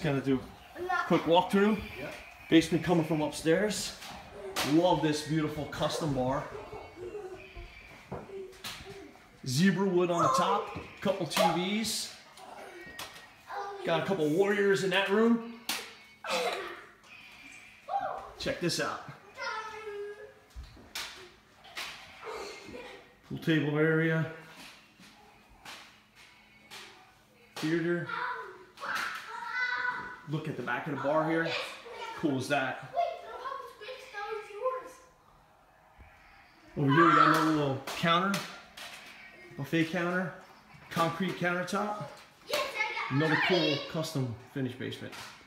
Gonna do a quick walkthrough. Basement coming from upstairs. Love this beautiful custom bar. Zebra wood on the top. Couple TVs. Got a couple warriors in that room. Check this out. Pool table area. Theater. Look at the back of the bar here. Cool as that. Over here we got another little counter. Buffet counter. Concrete countertop. Another cool custom finished basement.